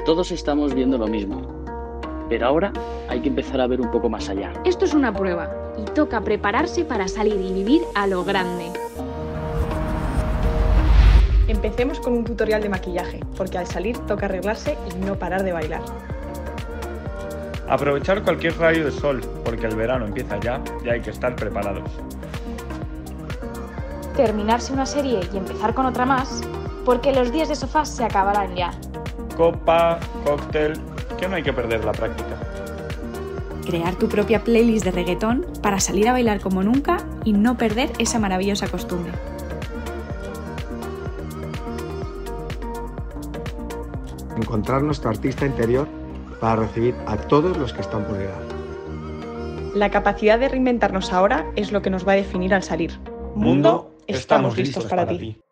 Todos estamos viendo lo mismo, pero ahora hay que empezar a ver un poco más allá. Esto es una prueba y toca prepararse para salir y vivir a lo grande. Empecemos con un tutorial de maquillaje, porque al salir toca arreglarse y no parar de bailar. Aprovechar cualquier rayo de sol, porque el verano empieza ya y hay que estar preparados. Terminarse una serie y empezar con otra más, porque los días de sofá se acabarán ya. Copa, cóctel, que no hay que perder la práctica. Crear tu propia playlist de reggaetón para salir a bailar como nunca y no perder esa maravillosa costumbre. Encontrar nuestro artista interior para recibir a todos los que están por llegar. La capacidad de reinventarnos ahora es lo que nos va a definir al salir. Mundo, estamos listos para ti.